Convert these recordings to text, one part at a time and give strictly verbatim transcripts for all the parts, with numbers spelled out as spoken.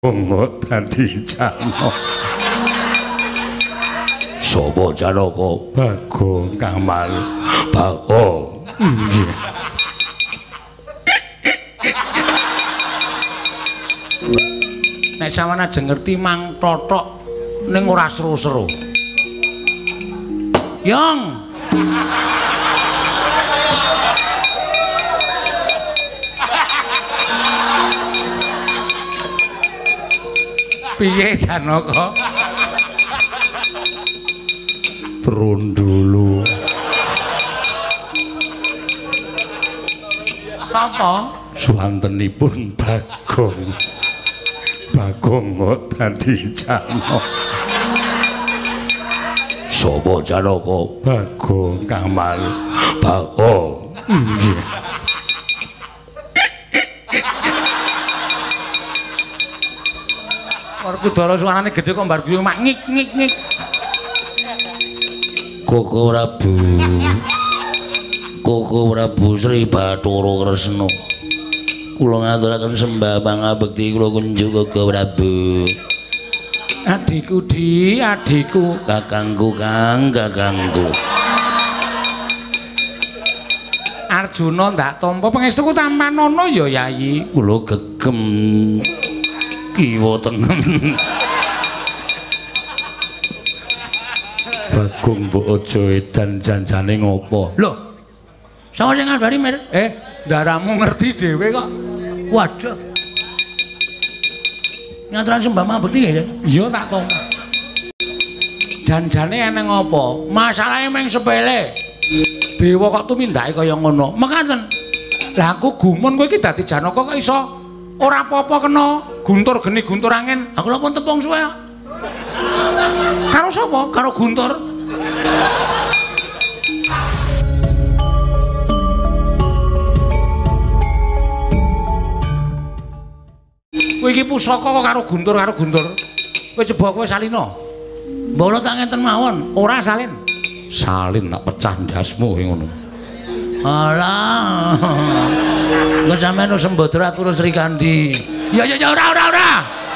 Bagong dadi Janaka. Sapa Janaka? Bagong Kamal. Bagong. Nggih. Nek sampeyan aja ngerti mang totok ning ora seru-seru. Yong. Piye Janaka? Brondolo. Sapa? Suwantenipun Bagong. Bagong dadi Janaka. Sapa Janaka? Bagong Kamal. Bagong. Nggih. Kudara suarane gedhe kok mbar guyu mak ngik ngik ngik. Koko Prabu. Koko Prabu Sri Bathara Kresna. Kula ngaturaken sembah pangabekti kula kunjuk Koko Prabu. Adikku Di, adikku, kakangku Kang, kakangku. Arjuna ndak tampa pangestuku tampanono ya Yayi. Kula gegem kiwa tengen. Bagong mbok aja edan janjane ngopo? Lho. Sapa sing ngabari, Mir? Eh, ndaramu ngerti dhewe kok. Waduh. Nyaturan sembah mabekti nggih? Iya tak tompo. Janjane eneng apa? Masalahe meng sepele. Dewa kok tumindake kaya ngono. Mekaten. Lah aku gumun kowe iki dadi Janaka kok iso ora apa-apa kena guntur geni guntur angin. Aku lha pun tepung suwe. Karo sapa? Karo guntur. Kowe iki pusaka kok karo guntur karo guntur. Kowe coba kowe salina. Mbok tak ngenten mawon, ora salin. Salin nak pecah ndasmu ngono. Alah. Kok sampeyan Sembadra turu Sri Kandi. Ya ya ya ora ora ora.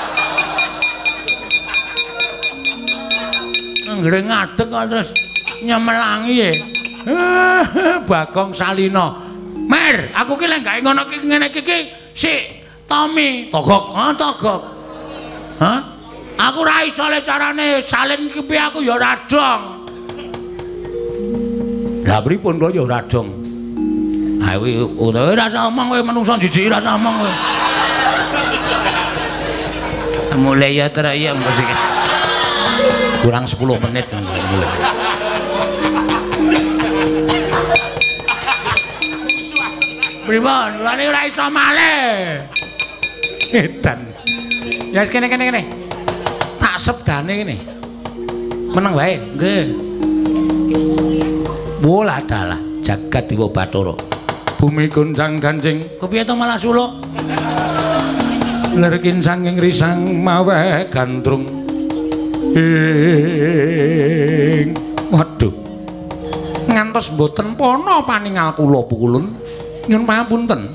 Nggre ngadeg kok terus nyemelangi ya. Bagong salina. Mer, aku ki lek gawe ngono ki ngene iki ki sik Tommy, togok, ha togok. Hah? Aku ora iso le carane salin ki piye aku ya ora dong. Lah pripun kok ya ora dong? Ha kuwi ora rasa omong kowe menungso jijik rasa omong kowe. Mulai ya teraya musik. Kurang sepuluh menit mulai. Pripun? Lane ora iso malih. Edan. Ya wis kene kene kene. Tak sebdane kene. Meneng wae. Nggih. Bola dalah jagat Dewa Bathara. Bumi gonjang ganjing. Kepiye to malah suluk? Lerkin sanging risang mawe gandrung. Ing. Waduh. Ngantos mboten pono paningal kula pukulun. Nyun pangapunten.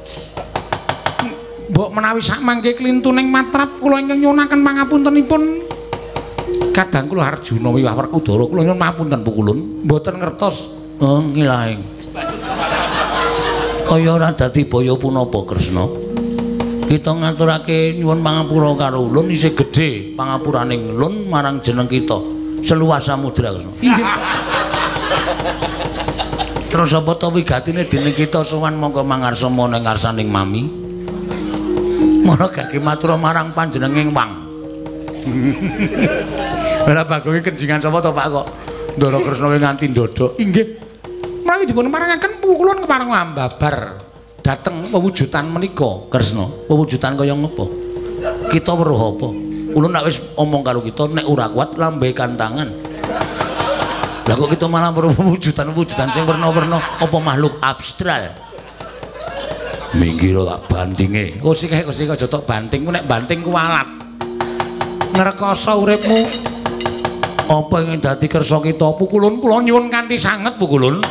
Mbok menawi sak mangke klintuning matrap kula ingkang nyunaken pangapuntenipun. Kadang kula Arjuna Wiwah Werkudara kula nyun pangapunten pukulun. Mboten ngertos. Oh, ngilaing. Kaya ora dadi baya punapa Kresna. Kita ngaturake nyuwun pangapura karo ulun isih gedhe pangapuraning ulun marang jeneng kita seluas samudra Kresna. Inggih. Terus apa to wigatine dening kita sowan mongko mangarsama ning ngarsaning mami. Mara gage matur marang panjenenging Wang. Ora bagonge kenjingan sapa to Pak kok Ndara Kresna nganti ndodok. Inggih. Menawi dipun marangaken pukulun kepareng lambabar dateng pewujudan menika Kresna. Pewujudan kaya ngapa? Kita weruh apa? Ulun nek wis omong karo kita nek ora kuat lambekan tangan. Lah kok kita malah weruh pewujudan-pewujudan sing werna-werna apa makhluk abstrak. Minggir tak bandinge. Oh sik kok sik aja tok banting ku nek banting kualat. Ngrekoso uripmu. Apa ingin dadi kersa kita pukulun kula nyuwun kanthi sanget pukulun.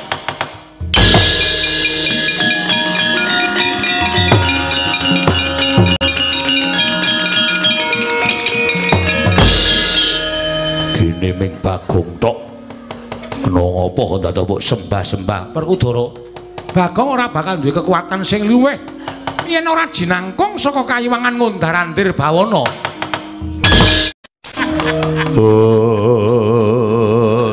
ming Bagong tok. Kena ngapa kok dadak mbok sembah-sembah Perkudara? Bagong ora bakal duwe kekuatan sing luwih yen ora jinangkung saka kayiwangan Ngondarandir Bawana. Oh.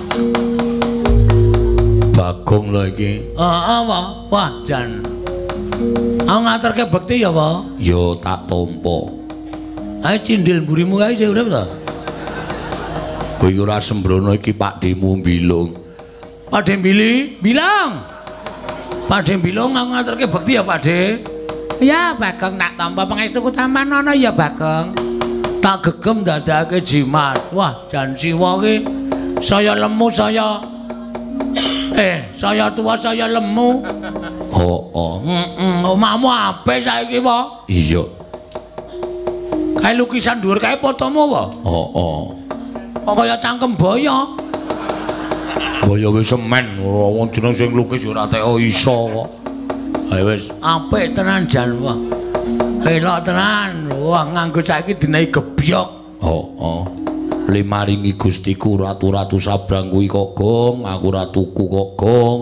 Bagong lho iki. Heeh, Pak. Wah, jan. Aku ngaturke bekti ya, Pak. Ya tak tampa. Ae cindil mburimu kae sing urip to. Kowe ora sembrono iki Pakdemu mbilung. Pakde Bili, bilang. Pakde Bilung aku ngaturke bekti ya, Pakde. Ya, Bagong tak tampa pangestuku tampan ana ya, Bagong. Tak gegem dadake jimat. Wah, jan siwa ki saya lemu saya eh saya tua saya lemu. Oh, oh. Heeh, omahmu apik saiki, Pak. Iya. Kae lukisan dhuwur kae fotomu, Pak. Oh, oh. Kok kaya cangkem boyo. Boyo wis semen, wong jeneng sing lukis ora teko iso kok. Ayo wis Apik tenan jan, Pak. Elok tenan. Wah, nganggo saiki dinehi gebyok. Oh, oh. Limaringi Gustiku ratu-ratu sabrang kuwi kok gong, aku ora tuku kok gong.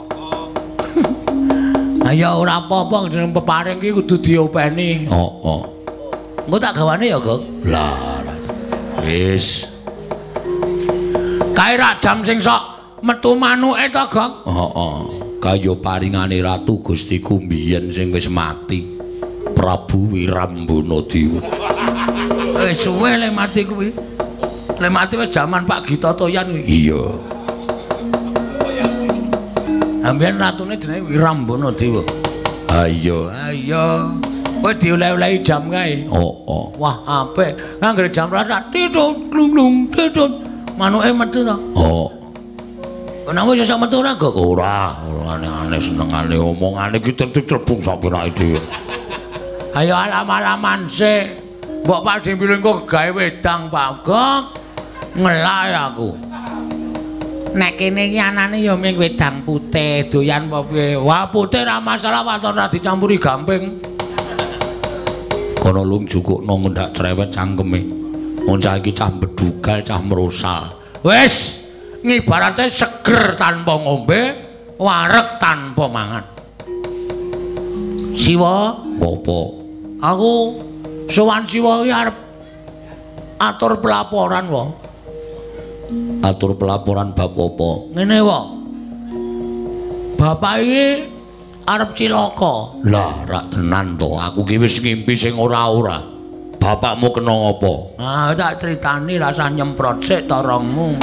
Ayo ora apa-apa jeneng peparing ki kudu diopeni. Oh, oh. Engko tak gawane ya, Gong. Lah, wis. Kae rak jam sing sok metu manuke to, Gong. Oh, oh. Kaya paringane ratu Gustiku mbiyen sing wis mati. Prabu Wirambana Dewa. Wis suwe le mati kuwi. Le mati wis jaman Pak Gita Toyan kuwi. Iya. Amben ratune jenenge Wirambana Dewa. Ayo, ayo. Kowe dioleh-olehi jam kae. Oh, oh. Wah, apik. Anggere jam rasa titut glung-glung titut. Manuke metu to. Oh. Kenapa iso metu ora, Gok? Ora, ora aneh-aneh senengane omongane iki tertib-terbung sampirake dhewe. Ayo alam-alaman sik. Mbok Pakde Bilung kok gawe wedang, Pak Gok. Ngelak aku. Nek kene iki anane ya ming wedang putih, doyan apa piye? Wah, putih ra masalah, waton ora dicampuri gamping. Kono lung jukukno ngendak cerewet cangkeme. Wong saiki cah bedugal, cah merosal. Wis, ngibarate seger tanpa ngombe, wareg tanpa mangan. Siwa, apa? Aku sowan Siwa iki arep atur pelaporan, wae. Atur pelaporan bab apa? Ngene, wae. Bapak iki arep cilaka. Lah, rak tenan to. Aku ki wis ngimpi sing ora-ora. Bapakmu kena apa? Ah, tak critani rasah nyemprot sik torongmu.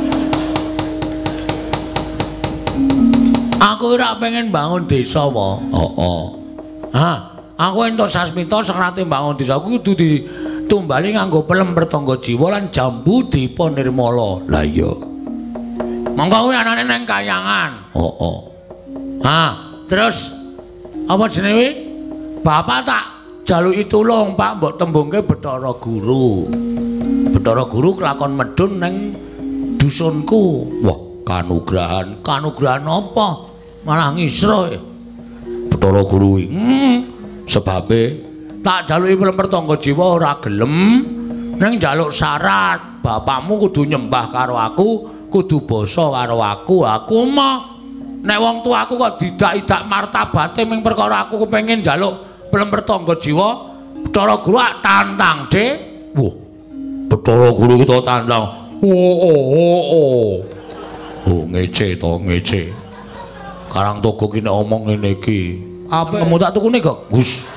Aku ora pengen bangun desa, wae. Oh, oh. Hah, aku entuk sasmita sekrate bangun desa aku kudu ditumbali nganggo pelem pertangga jiwa lan jambu dipa nirmala. Lah iya. Monggo kuwi anane nang kayangan. Oh, oh. Hah, terus apa jenenge? Bapak tak jaluki tulung, Pak, mbok tembungke Bathara Guru. Bathara Guru kelakon medun nang dusunku. Wah, kanugrahan. Kanugrahan apa? Malah ngisruh. Bathara Guru iki. Hmm. Sebabe tak jaluki pelem pertangga jiwa ora gelem ning njaluk syarat. Bapakmu kudu nyembah karo aku, kudu basa karo aku. Aku mah nek wong tuaku kok didak-idak martabate ming perkara aku kepengin njaluk pelem pertangga jiwa, Bathara Guru tantang, Dik. Wah. Bathara Guru iki to tantang. Oh, oh, oh, oh. Oh, ngece to, ngece. Karang Togo ki nek omong ngene iki. Apa kamu tak tukune, Gok? Gus.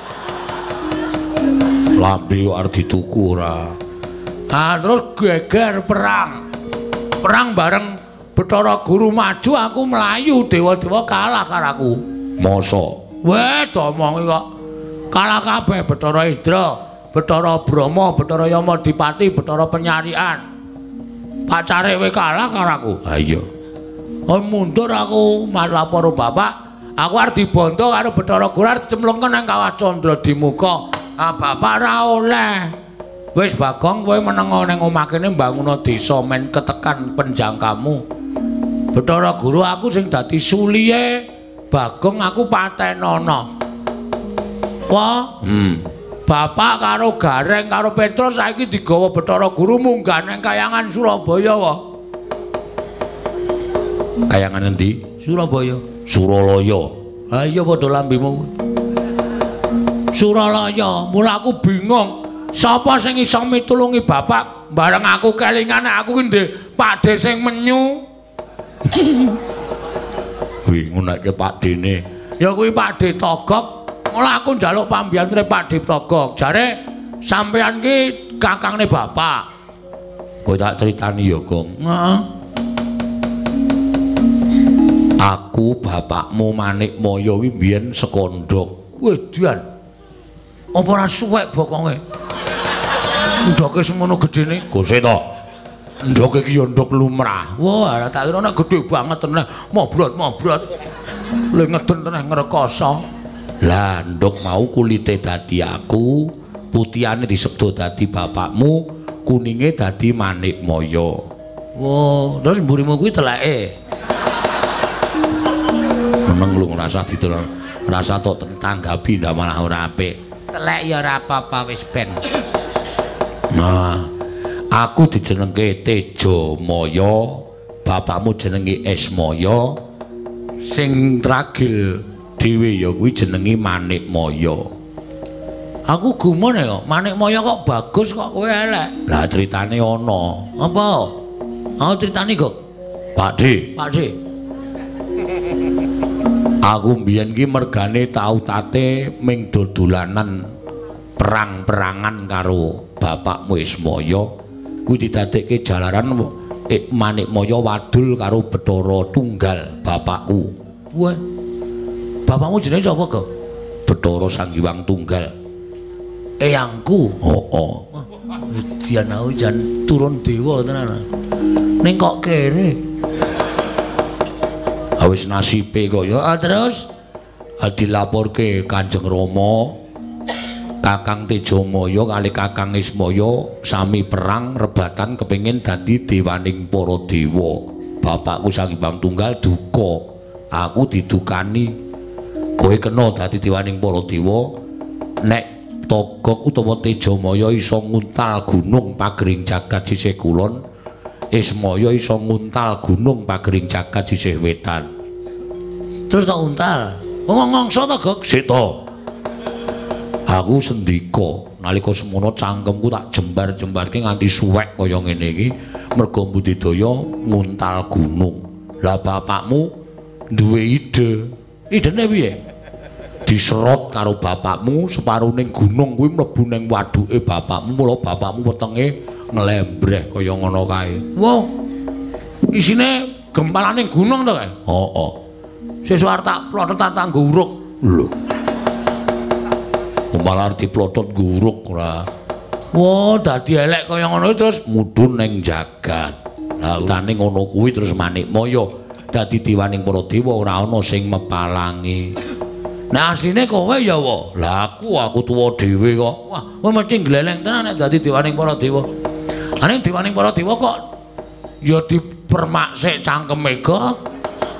Lambe yo arep dituku ora. Ah, terus geger perang. Perang bareng Bathara Guru maju, aku melayu, dewa-dewa kalah karo aku. Masa? Weh, domongi kok. Kalah kabeh Bathara Indra, Bathara Brahma, Bathara Yamadipati, Bathara Penyarian. Pacare kowe kalah karo aku. Ha iya. Oh, mundur aku malaporo bapak. Aku arep dibondo karo Bathara Guru arep dicemplungke nang Kawah Candra di muka. Ah, bapak ora oleh. Wis Bagong kowe menengo ning omah kene mbangun desa men ketekan penjangkamu. Bathara Guru aku sing dadi suliye. Bagong aku patenana. Wah, Hmm. Bapak karo Gareng karo Petrus saiki digawa Bathara Guru munggah nang Kayangan Surabaya wae. Kayangan endi? Surabaya. Suralaya. Ha iya padha lambemu. Suralaya, mula aku bingung. Sapa sing iso mitulungi bapak? Bareng aku kelingan aku ki ndek Pakde sing menyu. Bingung nek Pakdene. Ya kuwi Pakde Togok. Mula aku njaluk pambiyantune Pakde Togok. Jare sampeyan ki kakangne bapak. Kowe tak critani ya, Gong. Heeh. Aku bapakmu Manik Maya kuwi biyen sekondhok. Wedian. Apa ora suwek bokonge? Ndoke semono gedene. Gose to. Ndoke ki ya ndok lumrah. Wah, tak kira nek gedhe banget tenan. Mobrot-mobrot. Le ngeden tenan ngrekoso. Lah ndok mau kulite dadi aku, putihane disebut dadi bapakmu, kuninge dadi Manik Maya. Wah, terus mburimu kuwi teleke. Meneng lu ngrasa didol rasa tok tanggapi ndak malah ora apik. Telek ya ora apa-apa wis ben. Nah, aku dijenengke Tejo Maya, bapakmu jenenge Esmaya. Sing ragil dhewe ya kuwi jenenge Manik Maya. Aku gumun ya, Manik Maya kok bagus kok kowe elek. Lah critane ana. Apa? Aku critani kok. Pakde, Pakde. Aku mbiyen ki mergane tau tate ming dodolanan perang-perangan karo bapakmu Ismaya. Kuwi didadekke jalaran eh, Manik Maya wadul karo Bathara Tunggal bapakku. Wah. Bapakmu jenenge sapa, Kok? Bathara Sanghyang Tunggal. Eyangku. Heeh. Dian aku jan turun dewa tenan. Ning kok kene. Awis nasibe kok ya. Ah, terus dilaporke Kanjeng Rama Kakang Tejomaya kali Kakang Ismaya sami perang rebatan kepengin dadi dewaning para dewa. Bapakku Sanghyang Tunggal duka. Aku didukani kowe kena dadi dewaning para dewa. Nek Togok utawa Tejomaya iso nguntal gunung pagering jagat sisih kulon, Ismaya iso nguntal gunung pagering jagat sisih wetan. Terus tak untal. Ngongongso to, Gok? Sik to. Aku sendika nalika semono cangkemku tak jembar-jembarke nganti suwek kaya ngene iki merga budidaya nguntal gunung. Lah bapakmu duwe ide. Idene piye? Diserot karo bapakmu separuning gunung kuwi mlebu ning waduke bapakmu, mula bapakmu wetenge nglembreh kaya ngono kae. Wow. Isine gempalaning gunung to kae? Heeh. Sesuk arep tak plotot tak nggo uruk. Lho. Malah arep diplotot nguruk ora. Wah, dadi elek kaya ngono terus mudhun ning jagat. Lah utane ngono kuwi terus Manik Maya dadi diwaning para dewa ora ana sing mepalangi. Nah asline kowe ya wa. Lah aku aku tuwa dhewe kok. Wah, kowe mesti gleleng tenan nek dadi diwaning para dewa. Ane diwaning para dewa kok ya dipermaksik cangkeme kok.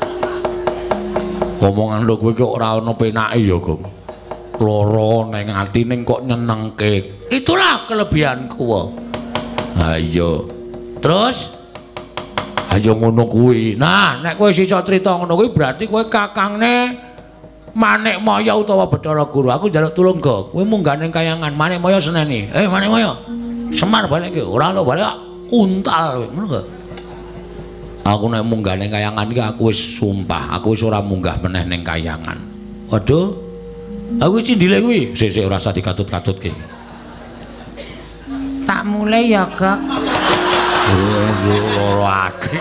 Omongan lho kowe kok ora ana penake ya, Gong. Loro ning ati ning kok nyenengke. Itulah kelebihanku wae. Ha iya. Terus ayo ngono kuwi. Nah, nek kowe sisa crita ngono kuwi berarti kowe kakangne Manik Maya utawa Bathara Guru. Aku njaluk tulung, Gong. Kowe munggah ning Kayangan. Manik Maya seneni. Eh, Manik Maya. Semar balik ora lho balik untal ngono kok. Aku nek munggah ning Kayangan iki aku wis sumpah, aku wis ora munggah meneh ning Kayangan. Waduh. Aku cindile kuwi, sik-sik ora usah dikatut-katutke. Tak mulai ya, Gak. Loro ati.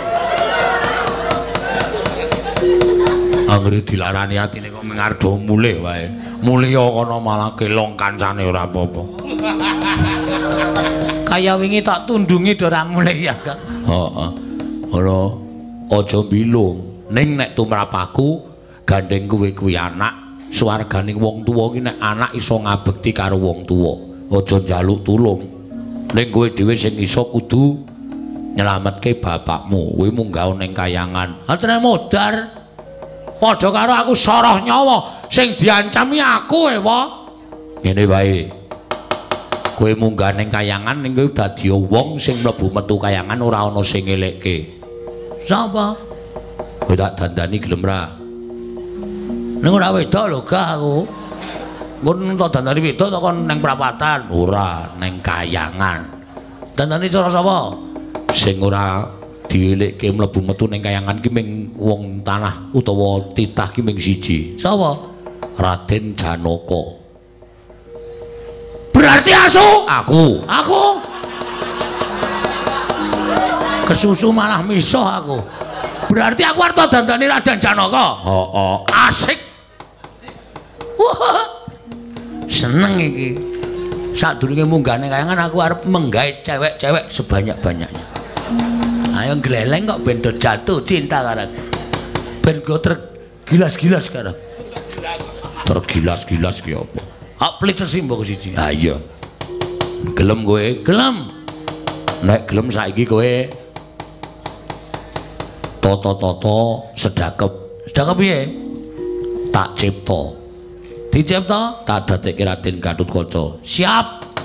Anggere dilarani atine kok mengardo mulih wae. Mulih kono malah kelong kancane ora apa-apa. Kaya wingi tak tundungi do ora mulih ya, Gak. Heeh. Ora aja bilung. Ning nek tumrap aku gandeng kowe kuwi anak. Swarganing wong tuwa ki nek anak iso ngabekti karo wong tuwa, aja njaluk tulung. Ning kowe dhewe sing iso kudu nyelametke bapakmu. Kowe munggah ning Kayangan. Atene modar. Padha karo aku soroh nyawa sing diancami aku e, wa. Ngene wae. Kowe munggah ning kayangan ning kowe dadi wong sing mlebu metu kayangan ora ana sing ngelekke. Sapa? Kowe tak dandani gelem ra? Ning ora wedok lho gak aku. Mun tak dandani wedok tak kon ning prapatan, ora ning kayangan. Dandani cara sapa? Sing ora dielekke mlebu metu ning kayangan ki ming wong tanah utawa titah ki ming siji. Sapa? Raden Janaka. Berarti asu? Aku. Aku. Kesusu malah misoh aku. Berarti aku arep dandani Raden Janaka. Heeh. Asik. Wah. Seneng iki. Sadurunge munggane kayangan aku arep menggawe cewek-cewek sebanyak-banyaknya. Ayo gleleng kok ben do jatuh cinta karo aku. Ben go tergilas-gilas karo. Tergilas-gilas ki apa? Hak pelit mbok siji. Ha iya. Gelem kowe? Gelem. Nek gelem saiki kowe toto-toto sedakep. Sedakep piye? Tak cipta. Dicipta tak dadekke Raden Gatotkaca. Siap.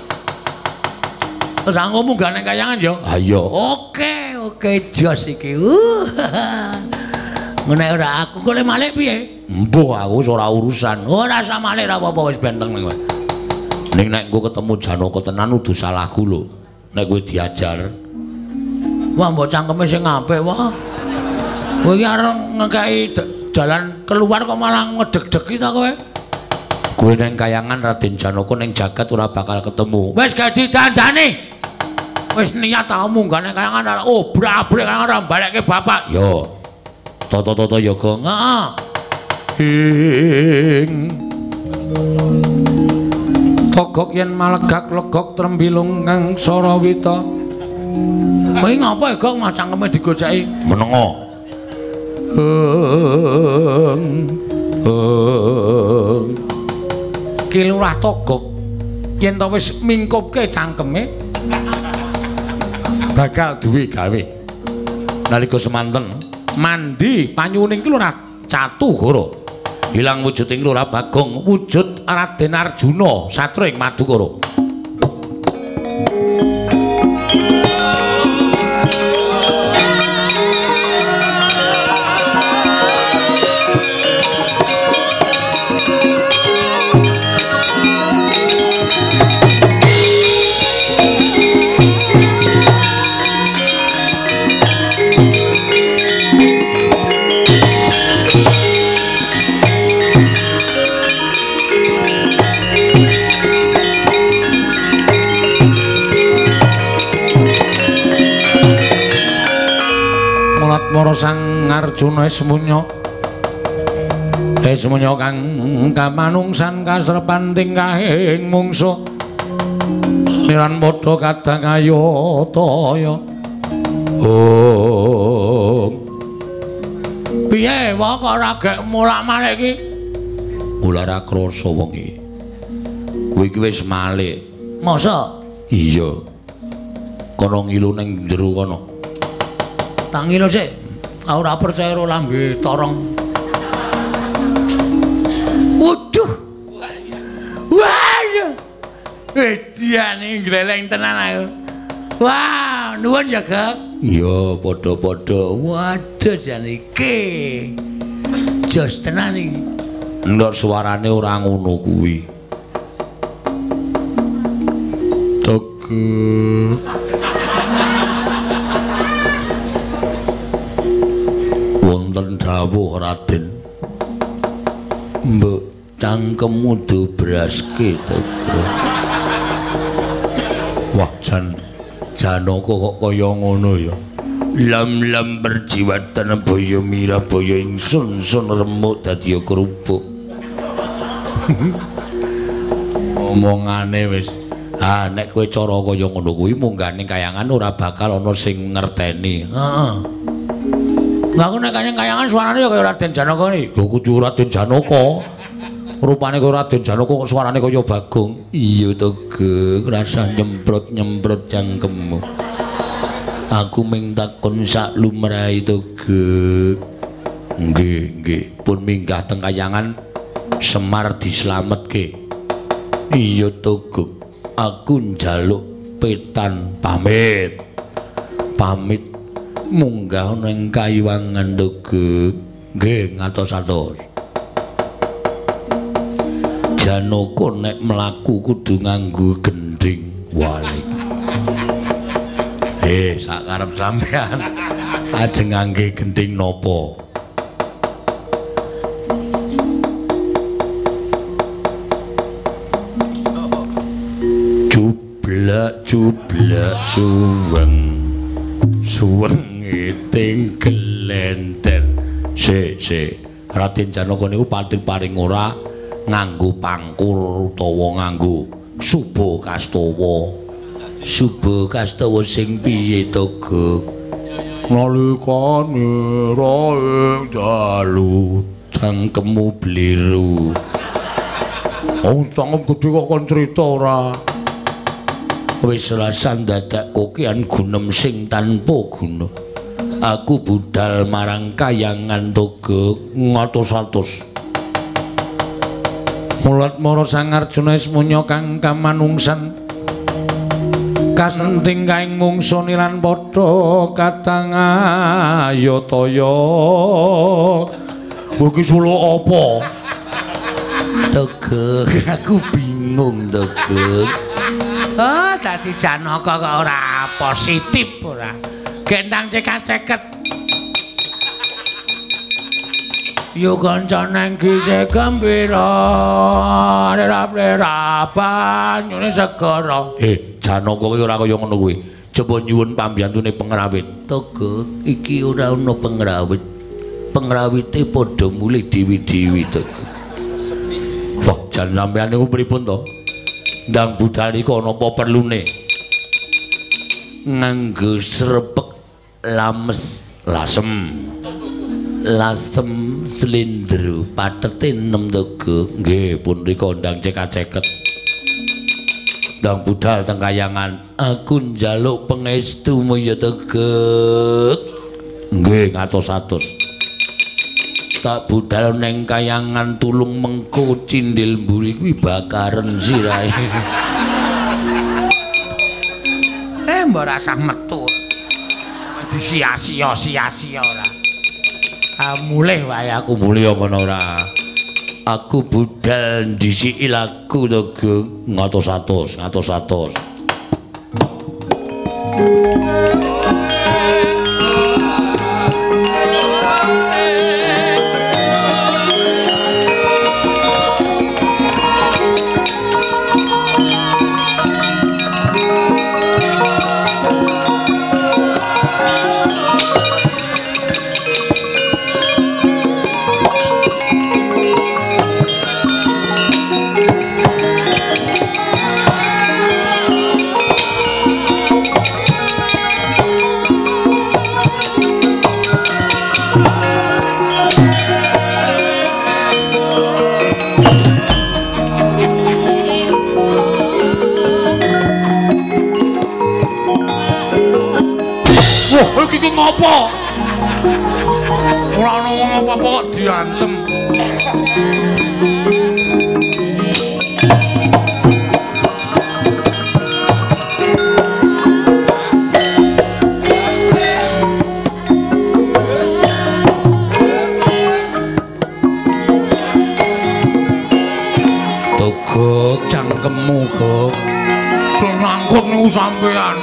Terus anggo munggah ning kayangan ya? Ha iya. Oke, oke jos iki. Uh. Menek ora aku kok le malih piye? Mbuh aku ora urusan. Ora usah malih ra apa-apa wis benteng ning kowe. Ning nek engko ketemu Janaka tenan udu salahku lho. Nek kowe diajar. Wah mbok cangkeme sing apik wah. Kowe iki arep ngekeki jalan keluar kok malah ngedeg-degi ta kowe? Kowe ning kayangan Raden Janaka ning jagat ora bakal ketemu. Wis gak didandani. Wis niat ta munggah ning kayangan oh brabrik kayangan ora balekke bapak. Yo. Toto-toto yoga heeh. Ing togok yen malegak legok trembilung kang sarawita. Kowe ngapa ya, Gong? Mas cangkeme digojaki. Menenga. Heng. Heng. Ki lurah togok yen to wis mingkupke cangkeme bakal duwe gawe. Nalika semanten mandi panyuwuning ki ora catu goro. Hilang wujuding Lurah Bagong, wujud Raden Arjuna satra ing Madukara. Para Sang Arjuna Esmunya Esmunya kang kamanungsan kasrepanting kahing mungsuh niran padha kadang ayataya. Oh piye wae kok ora gek mulak malih iki? Ora ra krasa wong iki. Kowe iki wis malih. Masa? Iya. Kono ngilu ning jero kono. Tak ngilu sik. Ora percaya karo lambe torong. Waduh. Waduh. Ediane gleleng tenan aku. Wah, nuwun ya, Gak. Iya, padha-padha. Waduh jane iki. Jos tenan iki. Ndok suarane ora ngono kuwi. Teguk. Wonten dawuh Raden. Mbok cangkemmu dobraske to. Wah, jan Janaka kok kaya ngono ya. Lam-lam perjiwatan baya mira baya ingsun sun remuk dadi kerupuk. Omongane wis. Ah nek kowe cara kaya ngono kuwi munggah ning kayangan ora bakal ana sing ngerteni. Heeh. Lah aku nek kayangan suarane ya kaya Raden Janaka iki. Lho kudu Raden Janaka. Rupane kaya Raden Janaka kok suarane kaya Bagong. Iya to, Gek. Rasa nyemprot-nyemprot cangkemmu. Aku ming takon sak lumrahe to, Gek. Nggih, nggih. Pun minggah teng kayangan Semar dislametke. Iya to, Gek. aku njaluk petan pamit. Pamit munggah ning Kayuwangan Tugu. Nggih, ngatos-atos. Janaka nek mlaku kudu nganggo gending wali. Eh, sakarep sampean ajeng ngangge gending napa? Jublak jublak suweng suwenge ting glenten. Sik, sik. Raden Janaka niku pating paring ora nganggo pangkur utawa nganggo suba kastawa. Suba kastawa sing piye to, Gek? Nalikane rae dalu cangkemmu bliru. Oh, cangkem gedhe kok kon crita ora? Wis rasan dadak kokian gunem sing tanpa guna. Aku budal marang Kayuwangan Tugu ngatos-atos. Mulat mara Sang Arjuna ismunya kang kamanungsan kasenting kaing mungsuni lan padha katang ayataya. Iki sula apa? Tugu, aku bingung, Tugu. Oh, dadi Janaka kok ora positif ora. Gendang cekak-ceket. Yo kancane iki gembira, rera-rera banyune segara. Eh, Janaka kuwi ora kaya ngono kuwi. Coba nyuwun pambiyantune pengrawit. Tugu, iki ora ana pengrawit. Pengrawite padha mulih dewi-dewi, Tugu. Wah, jan sampeyan niku pripun to? Ndang budal iku ana apa perlune? Nganggo srepek lames Lasem. lasem slindro patete enem, Tugu. Nggih, pun rika ndang cekak-ceket. Ndang budal teng Kayuwangan. Aku njaluk pangestumu ya, Tugu. Nggih, ngatos-atos. Tak budal neng Kayuwangan tulung mengko cindil mburi kuwi bakaren sirahe. Eh, mbok rasah metu. Di sia-sia sia-sia ora. Ah, mulih wae aku mulih apa ora? Aku budal ndisiki lagu, Tugu. Ngatos-atos, ngatos-atos. Iki ngopo? Ora ana wong apa-apa kok diantem. Tugu cangkemmu, Gek. Sing ngangkut niku sampean.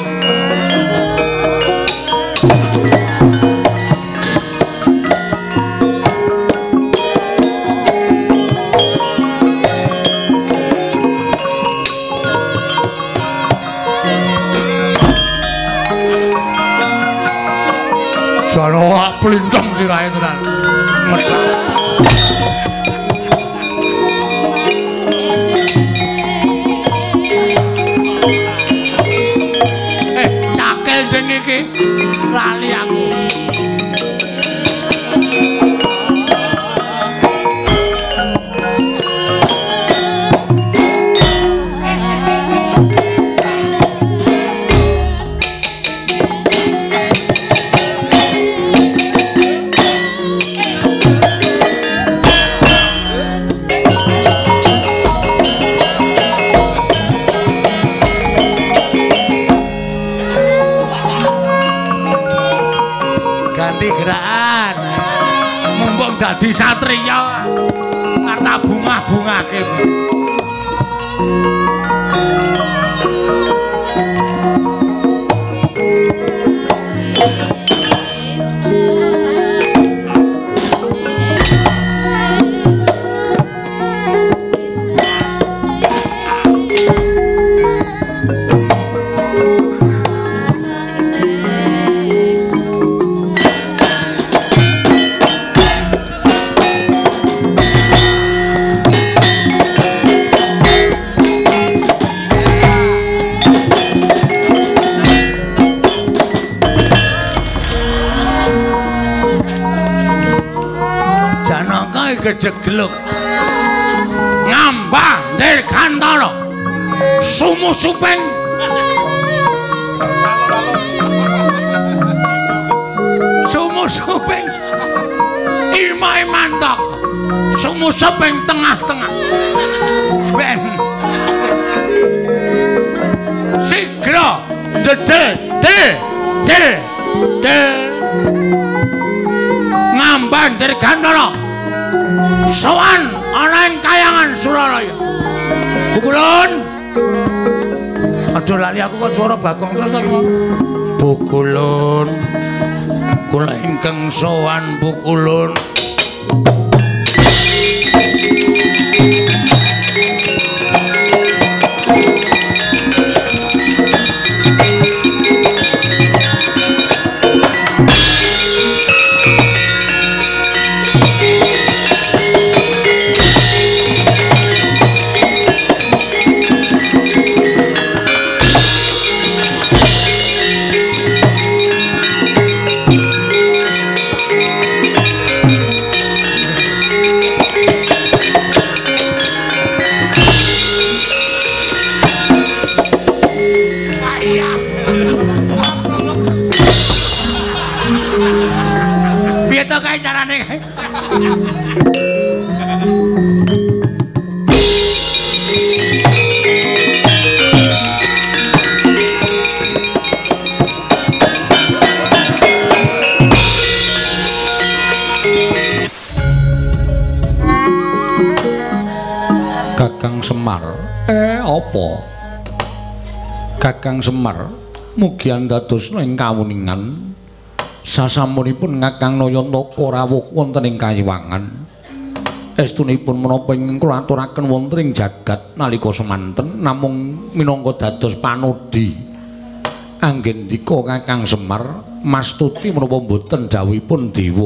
Jaro plintong sirahe tenan. Eh, cakel deng iki. Lali aku. ngerti gerakan. Mumpung dadi satriya ngarta bungah-bungake. Kejegluk ngambah dirgantara sumusuping sumusuping imai mantok sumusuping tengah-tengah ben sigra dedel del del del ngambah dirgantara sowan ana ing Kayangan Suralaya. Bukulun. Aja lali aku kok swara Bagong terus to iki. Bukulun. Kula ingkang sowan Bukulun. Kakang Semar, eh apa? Kakang Semar mugi andadosna ing kawuningan sasampunipun Kakang Nayantaka rawuh wonten ing Kayiwangan. Estunipun menapa ingkang kula aturaken wonten ing jagat nalika semanten namung minangka dados panodi. Anggendika Kakang Semar mastuti menapa boten dawuhipun dewa.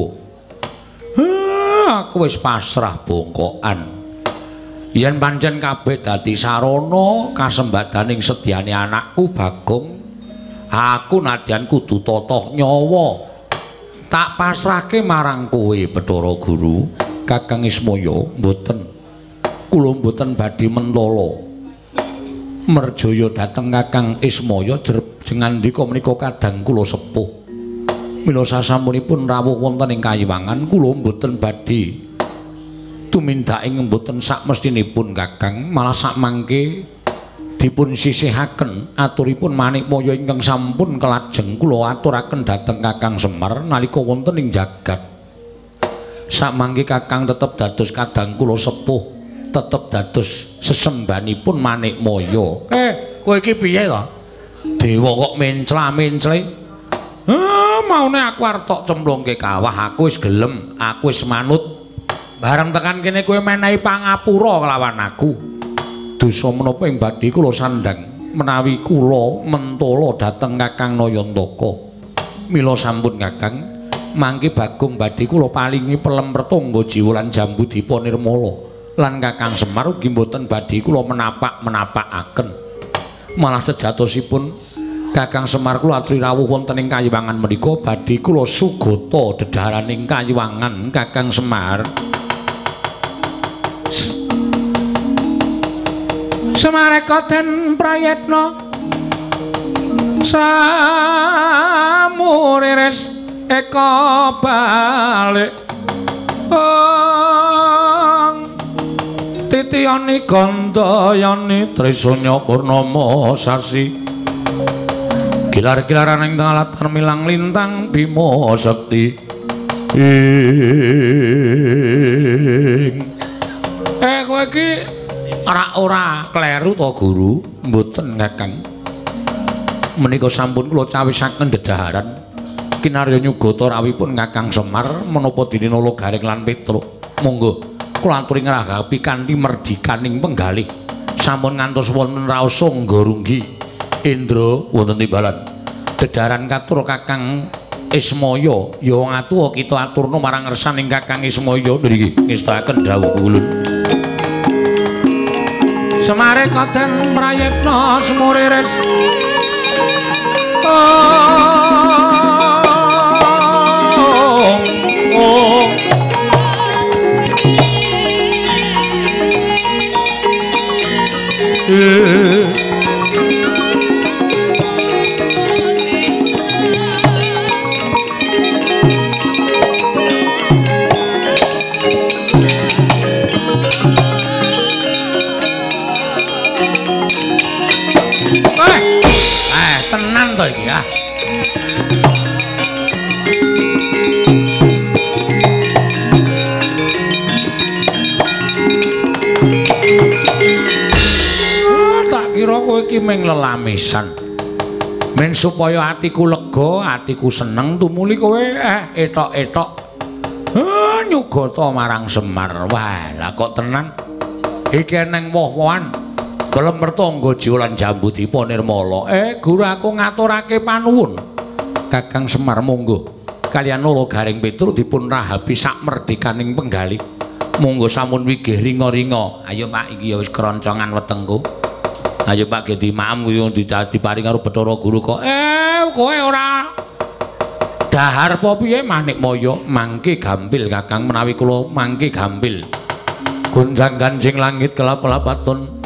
Aku wis pasrah bongkokan. Yen pancen kabeh dadi sarana kasembadaning sedyane anakku Bagong, aku nadyan kudu tata nyawa tak pasrahke marang kowe Bathara Guru. Kakang Ismaya mboten, kula mboten badhe mentala merjaya dhateng Kakang Ismaya jengandika menika kadang kula sepuh. Mila sasampunipun rawuh wonten ing Kayiwangan kula mboten badhe tumindak ing mboten sakmestinipun Kakang, malah sakmangke dipun sisihaken aturipun Manikmaya ingkang sampun kelajeng kula aturaken dhateng Kakang Semar nalika wonten ing jagat. Sakmangke Kakang tetep dados kadang kula sepuh, tetep dados sesembanipun Manikmaya. Eh, kowe iki piye to? Dewa kok mencla-mencle? Ah, maune aku arep tok cemplungke kawah, aku wis gelem, aku wis manut. Bareng tekan kene kowe menehi pangapura kelawan aku. Dosa menapa ing badhe kula sandhang menawi kula mentala dhateng Kakang Nayantaka. Mila sampun Kakang, mangke Bagong badhe kula palingi pelem pertangga jiwa lan jambu dipa nirmala. Lan Kakang Semar ugi mboten badhe kula menapak-menapakaken. Malah sejatosipun Kakang Semar kula aturi rawuh wonten ing Kayiwangan menika badhe kula sugata dedharaning Kayiwangan Kakang Semar. Semareka den prayetna samuriris eka balik ong titiyani gandayani trisanya purnama sasi gilar-gilaran ing tengah latan milang lintang Bima Sekti Eh kowe iki ora ora kleru to Guru? Mboten Kakang. Menika sampun kula cawisaken dedaharan kinarya nyugata rawipun Kakang Semar menapa dene Nala Garing lan Petruk. Monggo kula aturi ngragapi kanthi merdikaning penggalih. Sampun ngantos wonten raos Sanggarunggi. Indra wonten timbalan. Dedaharan katur Kakang Ismaya ya wong atuwa kita aturna marang ngersaning Kakang Ismaya niki ngestakaken dawuh kula. Semare koden prayitna semuriris. Oh, oh. Eh. Tenan to iki ya. Oh, tak kira kowe iki meng lelamisan. Men supaya atiku lega, atiku seneng tumuli kowe eh etok-etok. Ah, nyugata marang Semar. Wah, lah kok tenan. Iki neng woh-wohan. Kelem mertangga jiwa lan Jambudipa Nirmala. Eh, Guru aku ngaturake panuwun. Kakang Semar monggo kaliyan Nala Garing Petruk dipun rahapi sak merdekaning penggalih. Monggo sampun wigih ringa-ringa. Ayo Pak, iki ya wis keroncongan wetengku. Ayo Pak gedhi maem kuwi diparing karo Bathara Guru kok. Eh, kowe ora dahar apa piye Manik Maya? Mangke gampil Kakang menawi kula mangke gampil. Gonjang ganjing langit kelap-kelap aton.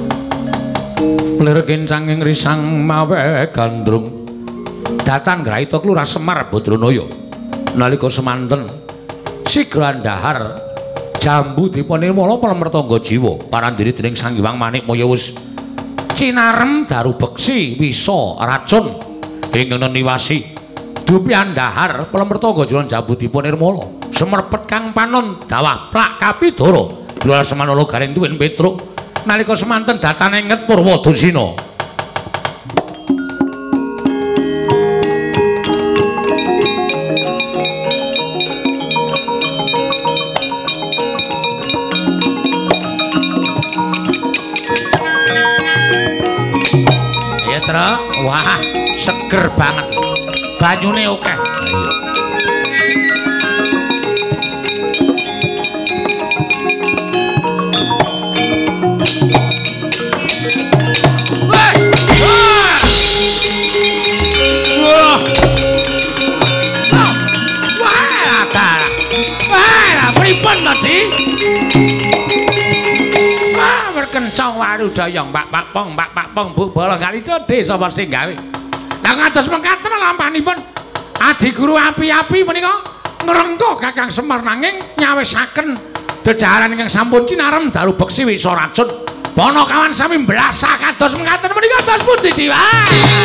Lir kincanging risang mawe gandrung datan Grahita Kelurahan Semar Badranaya nalika semanten sigra ndahar Jambudipa Nirmala Pelemertangga jiwa parandiri dening Sang Hyang Manik Maya wis cinarem daru beksi wisa racun ing niwasi dupian ndahar Pelemertangga jiwa Jambudipa Nirmala semerpet kang panon dawah plak kapidara Kelurahan Semar Nala Garing Tuwin Petruk nalika semanten datane nget Purwadasina. Ya, Tra. Wah, seger banget. Banyune akeh. Ayo. Pripun Mati? Ah, berkencang waru dayang Pak Pak Pong, Pak Pak Pong Bu bola kali cedhe sapa sing gawe. Lah ngados mengkaten lampanipun Adi Guru api-api menika ngrengga Kakang Semar nanging nyawisaken dedaharan ingkang sampun cinarem dalu beksi wisa racun. Bono kawan sami mblasah kados mengkaten menika dos pundi Diwah?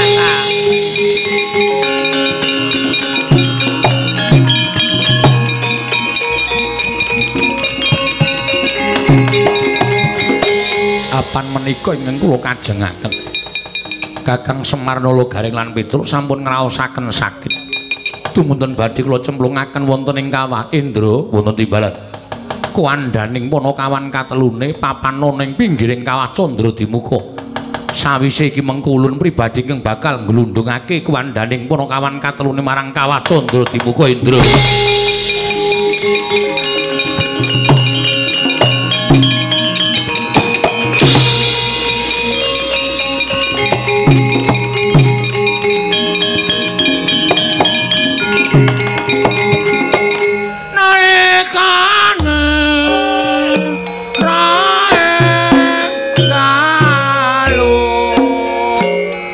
Apan menika ingkang kula kajengaken Kakang Semar Nala Garing lan Petruk sampun ngraosaken sakit tumuntun badhe kula cemplungaken wonten ing kawah Indra wonten timbalan kuandhaning Panakawan katelune papan ning pinggiring kawah Candradimuka sawise iki mengkulun pribadi ingkang bakal nglundhungake kuandhaning Panakawan katelune marang kawah Candradimuka Indra.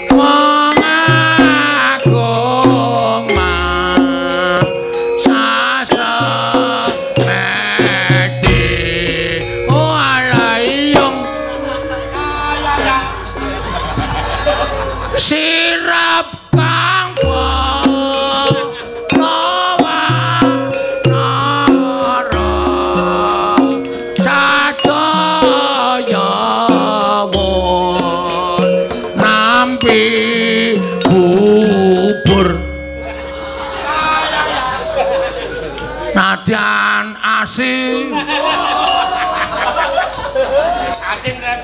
Sa bubur nadyan asin Asin rek.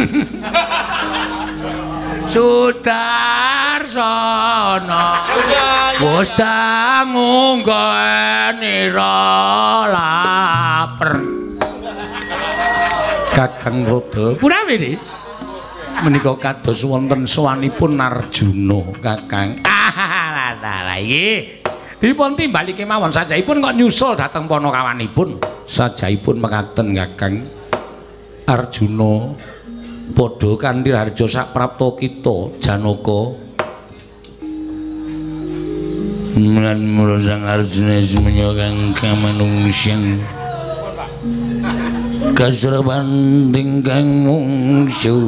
Sudarsana wis dangu nira lapar Kakang Rada punawi menika kados wonten sowanipun Arjuna Kakang ah lah iki dipun timbali kemawon sajaipun kok nyusul dhateng panakawanipun sajaipun mekaten Kakang Arjuna padha kanthi harja saprapta kita Janaka lan mula sang Arjuna semenya kang kamanungsan kasrepan ingkang mungsu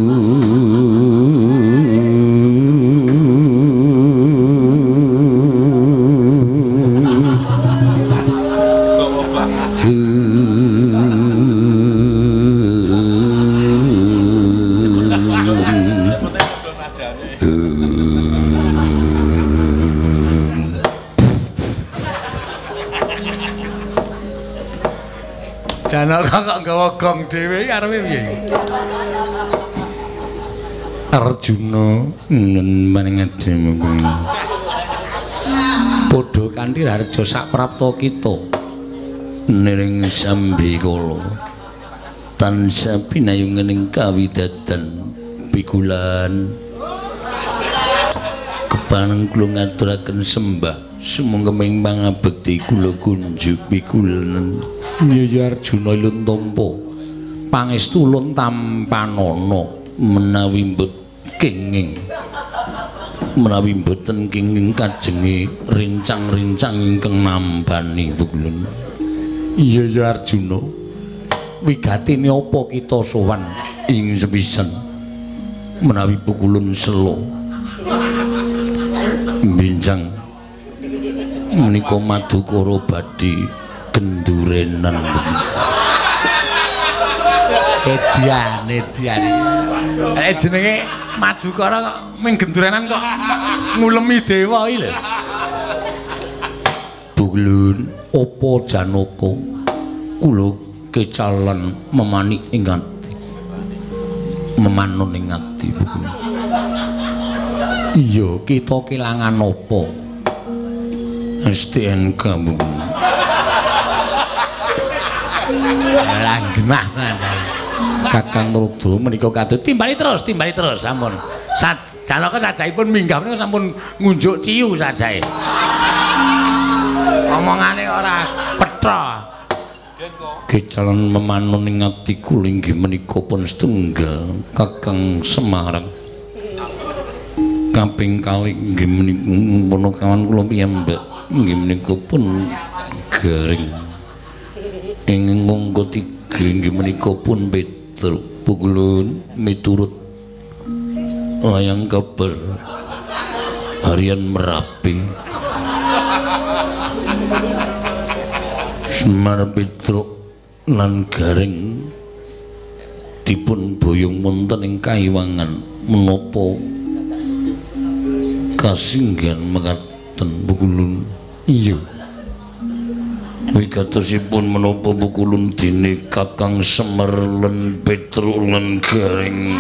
Janaka kok nggawa gong dhewe karepe piye? Arjuna maning ademu padha kanthi harja saprapta kita niring sambikala tansah pinayunganing kawidadan pikulan kepaneng kula ngaturaken sembah sumangga ing pangabekti kula kunjuk pikulan Nyaya Arjuna Ilun Tampa pangestu ulun tampanana menawi mbet kenging menawi mboten kenging kajenge rincang-rincang ingkang nambani pukulun Nyaya Arjuna wigatine apa kita sowan ing sepisan menawi pukulun sela bincang menika Madukara badhe gendurenan edian edian eh jenenge Madukara kok ming gendurenan kok ngulemi dewa iki lho Buglun apa Janaka kula kecalan memanik ing ati memanon ing ati iya kita kelangan apa S T N K Bu langgenah Kakang Rada menika kadut timbali terus timbali terus sampun Janaka sajaipun minggah menika sampun ngunjuk ciu sajae omongane ora petha kecalan memanon ing atiku inggih menika pun setunggal Kakang Semarang kaping kalih inggih menika kawan kula piyambak inggih menika pun garing ing mangga tiga inggih menika pun Petruk pukulun miturut layang kabar harian Merapi Semar Petruk lan Garing dipun boyong wonten ing Kaiwangan menapa kasinggihan mekaten pukulun iya wigatosipun menapa pukulun dene Kakang Semar lan Petruk lan Garing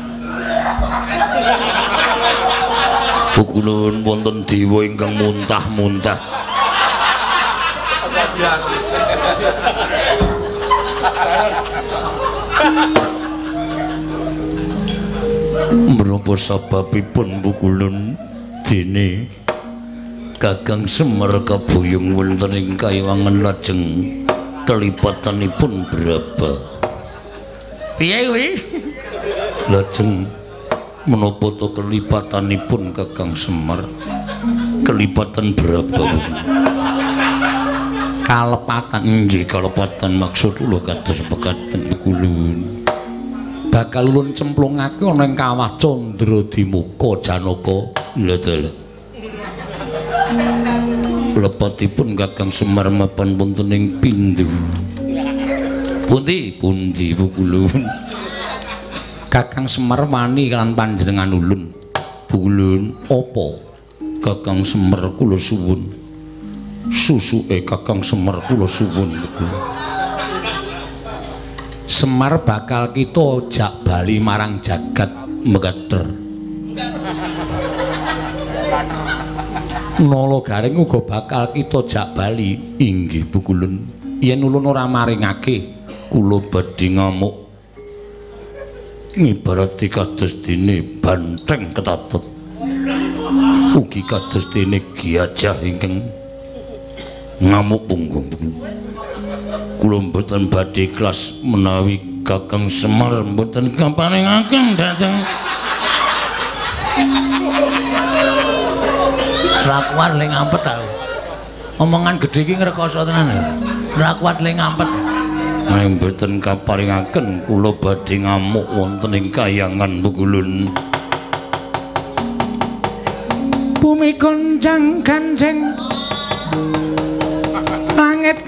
pukulun wonten dewa ingkang muntah-muntah menapa sababipun pukulun dene Kakang Semar kabuyung wonten ing Kaiwangan lajeng kelipatanipun berapa piye kuwi lajeng menapa to kelipatanipun Kakang Semar kelipatan berapa kalepatan nggih kalepatan maksud kula kados pekaten kulun bakal ulun cemplungake ana ing kawah Candra Dimuka Janaka lha dalah lepatipun Kakang Semar mapan wonten ing Pindu pundi pundi kulun Kakang Semar wani kan panjenengan ulun Bulan apa Kakang Semar kula suwun susuke Kakang Semar kula suwun Semar bakal kita jak bali marang jagat Megader Nala Garing uga bakal kita jak bali inggih Bukulun yen ulun ora maringake kula badhe ngamuk ngibarati kados dene banteng ketatut ugi kados dene gajah ingkang ngamuk punggung kula mboten badhe ikhlas menawi Kakang Semar mboten kaparingaken dhateng Rakuat le ngampet aku. Omongan gedhe iki ngrekoso tenan lho. Rakuat le ngampet. Ning mboten kaparingaken kula badhe ngamuk wonten ing Kahyangan Bukulun. Bumi goncang ganceng. Langit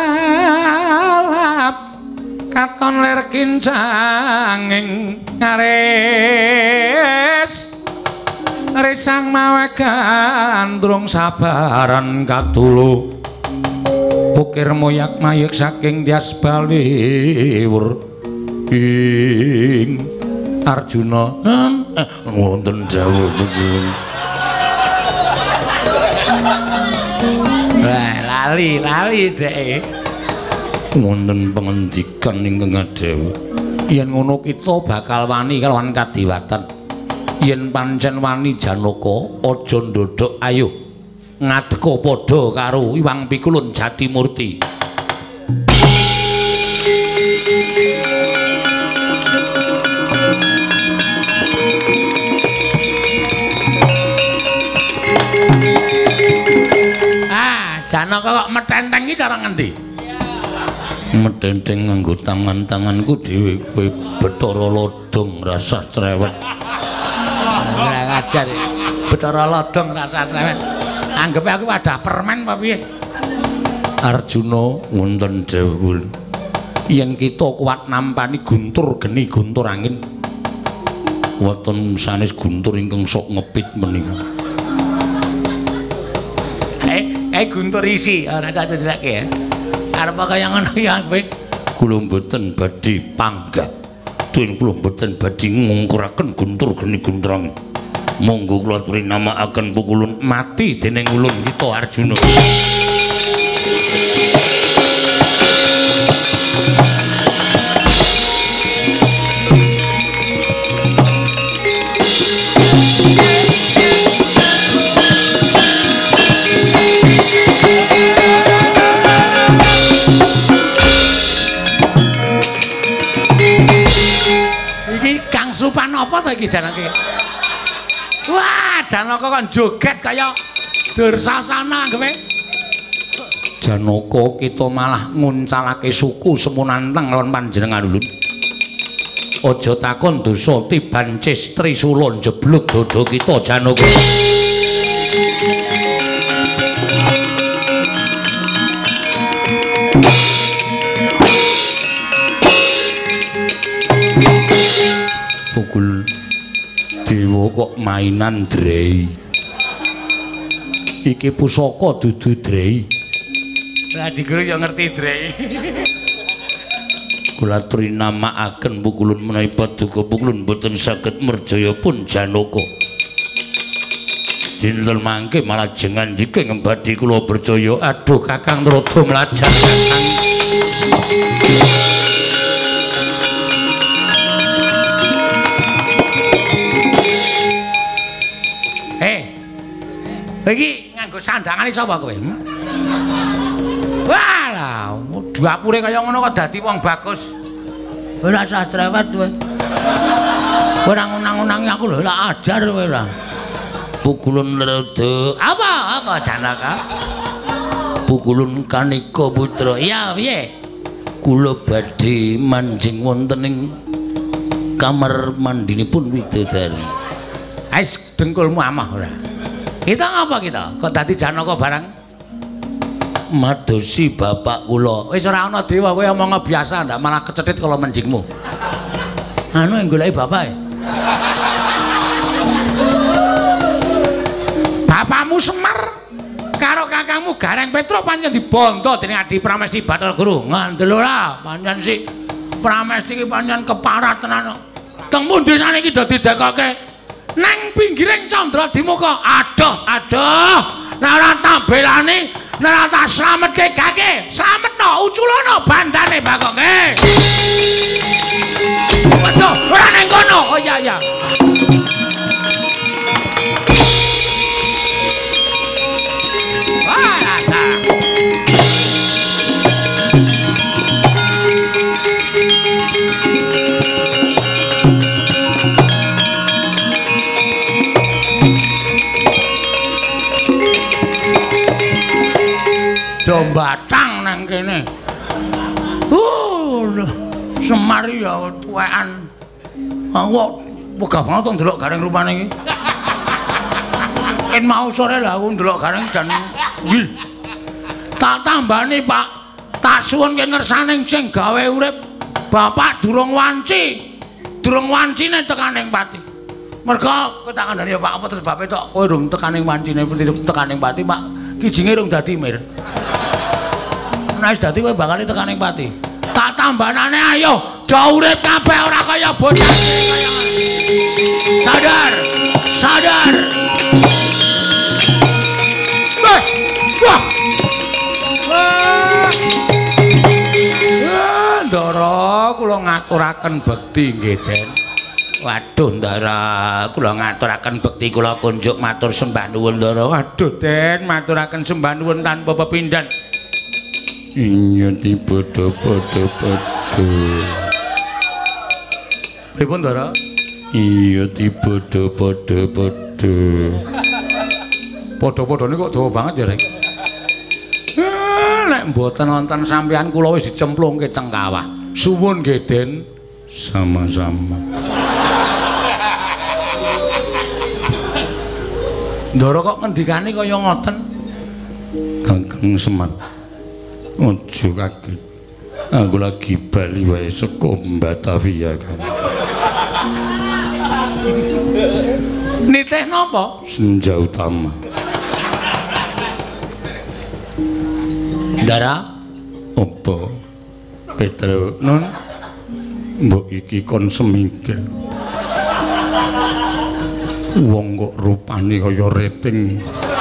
kalap. Katon ler kincanging ngares. Risang mawe gandrung sabaran katulu ukir moyak mayek saking dias baliwur ing Arjuna wonten dawuh wah lali lali dhek wonten pangandikan ingkang dawuh yen ngono kita bakal wani kalawan kadiwatan yen pancen wani Janaka aja ndodhok ayo ngadeka padha karo Iwang Pikulun Jatimurti ah Janaka kok metenteng iki cara ngendi metenteng nganggo tangan-tanganku dhewe kowe Bathara Lodong rasa cerewet ora ngajar Bathara Lodong rasa cerewet anggepe aku wadah permen apa piye Arjuna wonten dawuh yen kita kuat nampani guntur geni guntur angin wonten sanes guntur ingkang sok ngepit menika eh eh guntur isi ora cocok dilake ya arep kaya ngono ya kowe kula mboten badhe panggah Dene kula mboten badhe ngungkuraken guntur geni guntrang. Monggo kula aturi namaaken Pukulun mati dening ulun kita Arjuna. Supan apa to iki Janaka? Wah, Janaka kan joget kaya Dursasana kowe. Janaka kita malah nguncalake suku semunantang lawan panjenengan ulun. Aja takon dosa tiban cis Trisula jeblok dodo kita Janaka. Pukul dewa kok mainan drei iki pusaka dudu drei lah diguru yo ngerti drei kula aturi namaaken Pukulun menawi paduka Pukulun boten saged merjaya pun Janaka dinten mangke malah jengan iki ngembadi kula berjaya aduh Kakang Rada mlajar Kakang iki nganggo sandangane sapa kowe? Hmm? Walah, dapure kaya ngono kok dadi wong bagus. Ora usah cerewet kowe. Ora ngunang-unangi aku lho, ora ajar kowe ora. Pukulun Rada. Apa? Apa Janaka? Pukulun Kanika Putra. Ya, piye? Kula badhe manjing wonten ing kamar mandinipun widodari. Ais dengkulmu amah ora? Kita ngapa kita? Kok dadi Janaka barang? Madosi bapak kula. Wis ora ana dewa kowe omong biasa ndak malah kecethit kala menjingmu. Anu yang goleki bapake. Semar karo kakangmu Gareng Petro pancen dibondo dening Adi Pramesti Bathara Guru. Ngandel ora, pancen si Pramesti iki pancen keparat tenan. Teng pundi saniki dadi dekoke nang pinggiring Candra Dimuka. Aduh, aduh. Nek ora tak belani, nek ora tak slametke gake, slametno uculana bandane bakoke. Waduh, ora ning kono. Oh iya iya. Batang nang kene. Uh, Semar ya tuwekan. Aku wegah banget ndelok Gareng rupane iki. Ken mau sore lah aku ndelok Gareng jan wih. Tak tambani, Pak. Tak suwunke ngersaning sing gawe urip Bapak durung wanci. Durung wancine tekaning pati. Merga tak kandhani ya Pak apa terus bape tok kowe durung tekaning wancine tekaning pati, Pak. Kijinge rung dadi mir. Nek dadi kowe bakal tekaning pati. Tak tambanane ayo, do urip kabeh ora kaya bocah kaya. Sadar, sadar. Wah. Wah. Wah. Ndara kula ngaturaken bekti nggih, Den. Waduh, Ndara, kula ngaturaken bekti kula kunjuk matur sembah nuwun, Ndara. Waduh, Den, maturaken sembah nuwun tanpa pepindhan. Iya di bodo-bodo-bodo. Pripun, Ndara? Iya di bodo-bodo-bodo. Podo-podone kok dawa banget ya, Rek. Nek mboten wonten sampeyan kula wis dicemplungke teng kawah. Suwun nggih, Den. Sama-sama. Ndara kok ngendikane kaya ngoten? Kakang Semar. Ojo kaget. Aku lagi bali wae saka Batavia kan. Nitih napa? Senja Utama. Ndara, apa? Petro, Nun. Mbok iki kon semingkir. Wong kok rupane kaya rating.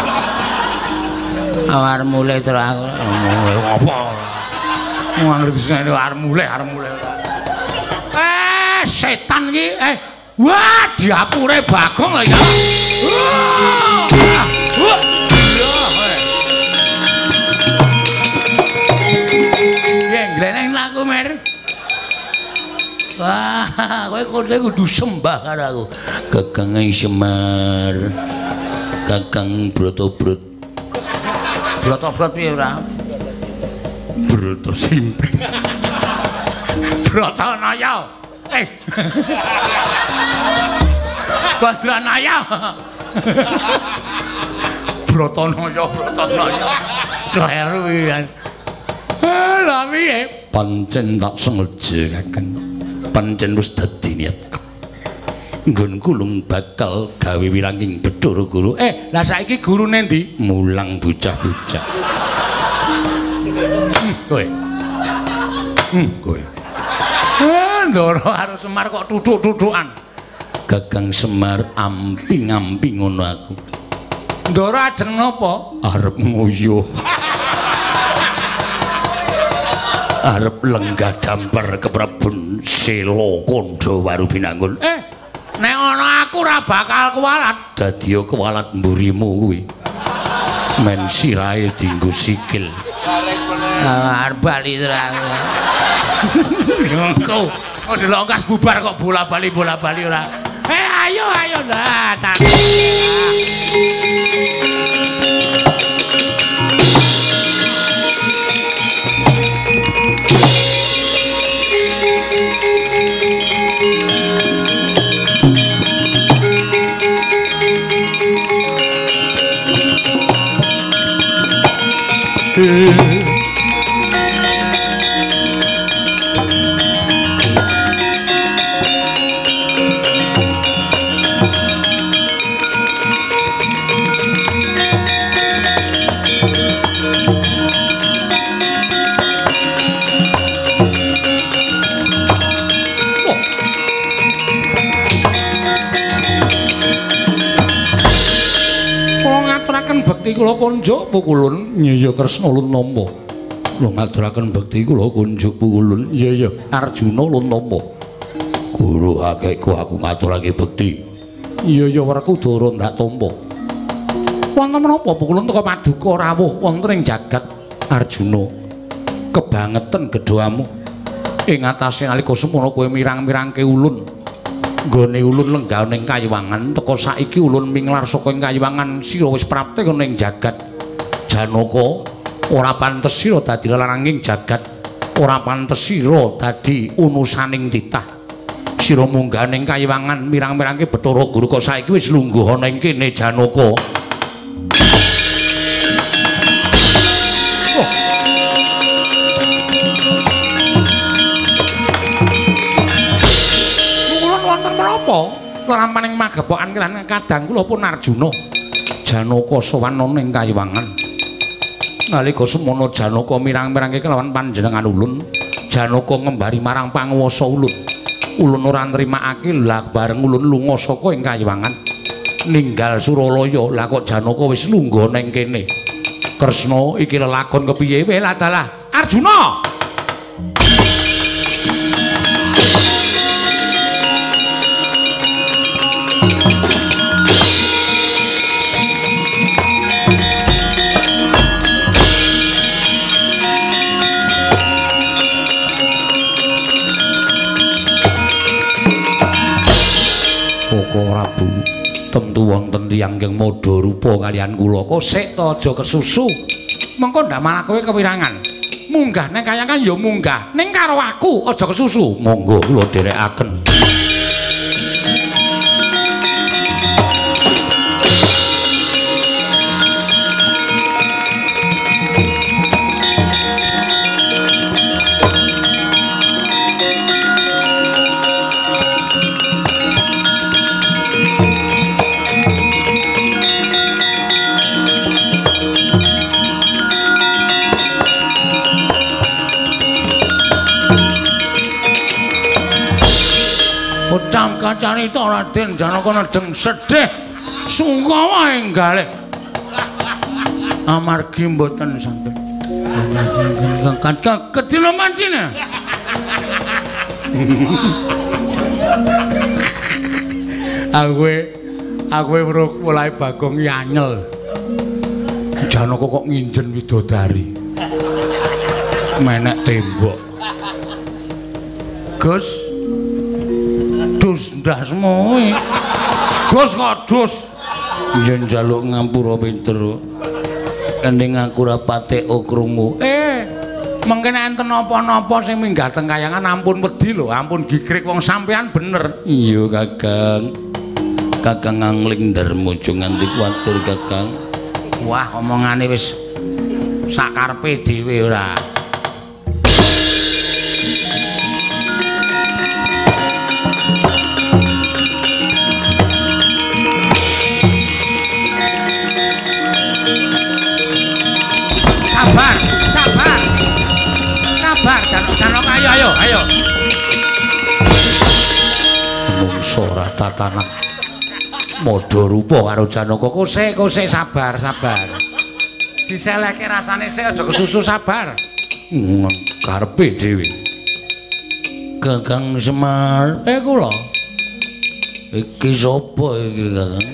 Awar mulai terus aku mulai apa? Wong ngerti arep mulai, arep mulai. Eh, setan iki eh wah diapure Bagong lho ya. Wah. Ya ngleneng laku mer. Wah, kowe kowe kudu sembah karo aku. Kakang Semar. Kakang Broto-Brot. Broto-brot piye ora? Broto simping. Broto naya. Eh. Badranaya. Broto naya, broto naya. Kleru iki. Eh, lha piye? Pancen tak sengaja Kakang. Pancen wis dadi niatku. Nggonku lung bakal gawe wirangking Bathara Guru. Eh, lah saiki gurune ndi? Mulang bocah-bocah. Hmm, kowe. Hmm, kowe. Eh, Ndara karo Semar kok tuthuk-tuthukan. Kakang Semar amping-amping ngono aku. Ndara ajeng napa? Arep nguyuh. Arep lenggah dampar keprabun Sela Kandha Waru Binangun. Eh, nek ana aku ora bakal kuwalat. Dadi kuwalat mburimu kuwi. Men sirahe dienggo sikil. Arep bali terus. Engko kok dilongkas bubar kok bola-bali bola-bali ora. Eh ayo ayo datang. ngaturaken bekti kula kunjuk pukulun. Iya ya Kresna ulun nampa. Kula ngaturaken bekti kula kunjuk pukulun. Iya ya Arjuna ulun nampa. Guru akehku aku ngaturake bekti. Iya ya Werkudara ndak tampa. Wonten menapa pukulun teka paduka rawuh wonten ing jagat Arjuna? Kebangetan gedhamu. Ing atase nalika semana kowe mirang-mirangke ulun. Nggone ulun lenggah ning Kayiwangan, teka saiki ulun minglar saka ing Kayiwangan sira wis prapte ana ing jagat Janaka. Ora pantes sira dadi laranging jagat. Ora pantes sira dadi unusaning titah. Sira munggah ning Kayiwangan mirang-mirangke Bathara Guru kok saiki wis lungguh ana ing kene Janaka. Apa larampaning magepokan kelan kadang kula pun Arjuna Janaka sowan ana ing Kayiwangan. Nalika semana Janaka mirang-mirangke kelawan panjenengan ulun, Janaka ngembari marang panguwasa ulun. Ulun ora nrimakake lah bareng ulun lunga saka ing Kayiwangan ninggal Suralaya. Lah kok Janaka wis lungguh ning kene. Kresna iki lelakon kepiye? Wel adalah Arjuna. Prabu tentu wonten tiyang kang madha rupa kaliyan kula. Kok sik to aja kesusu. Mengko ndamel kowe kewirangan. Munggah ning Kayangan ya munggah. Ning karo aku aja kesusu. Monggo kula dherekaken. Ucap kacarita Raden Janaka nedeng sedih sungkawa enggalih amargi mboten saged kedina mancine. Aku aku mulai Bagong nyanyel. Janaka kok nginjen widodari. Menek tembok. Gus dus ndas moe. Gus kok dus. Yen njaluk ngampura pinter. Ending aku ora patek krungu. Eh, mengke enten napa-napa sing minggah teng Kayangan ampun wedi lho, ampun gigrik wong sampean bener. Iya, Kakang. Kakang Angling Darma aja nganti kuwatir, Kakang. Wah, omongane wis sakarepe dhewe ora. Sabar, sabar. Sabar, Janaka ayo ayo ayo. Mungso ora tatanan. Madha rupa karo Janaka. Kosek kosek sabar, sabar. Diseleke rasane sik aja kesusu sabar. Hmm, karepe dhewe. Kakang Semar, eh kula. Iki sapa iki, Kakang?